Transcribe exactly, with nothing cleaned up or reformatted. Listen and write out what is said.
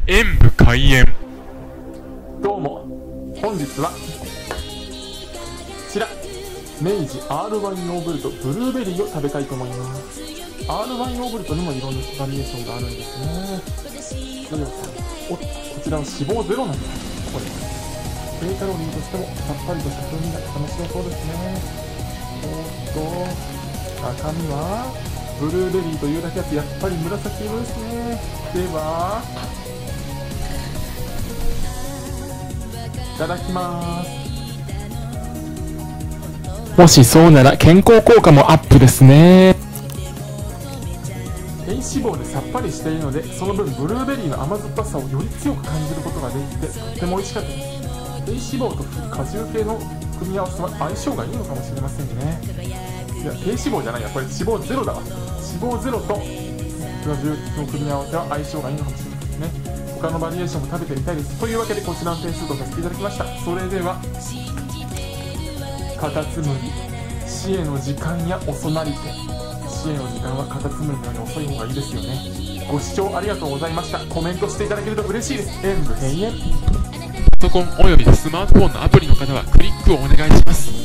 演武開演。 どうも、本日はこちら明治 アールワン ヨーグルトブルーベリーを食べたいと思います。 アールワン ヨーグルトにもいろんなバリエーションがあるんですね。どれをおこちらは脂肪ゼロなんです。これ低カロリーとしてもさっぱりとした風味が楽しめそうですね。おっと中身はブルーベリーというだけあってやっぱり紫色ですね。ではいただきます。 もしそうなら健康効果もアップですね。 低脂肪でさっぱりしているので、その分ブルーベリーの甘酸っぱさをより強く感じることができてとっても美味しかったです。低脂肪と果汁系の組み合わせは相性がいいのかもしれませんね。いや低脂肪じゃないや、これ脂肪ゼロだわ。脂肪ゼロと果汁の組み合わせは相性がいいのかもしれませんね。他のバリエーションも食べてみたいです。というわけでこちらの点数とさせていただきました。それではカタツムリ死への時間や遅なりて、死への時間はカタツムリのように遅い方がいいですよね。ご視聴ありがとうございました。コメントしていただけると嬉しいです。演武閉園。 パソコンおよびスマートフォンのアプリの方はクリックをお願いします。